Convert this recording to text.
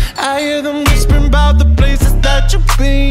I hear them whispering about the places that you've been.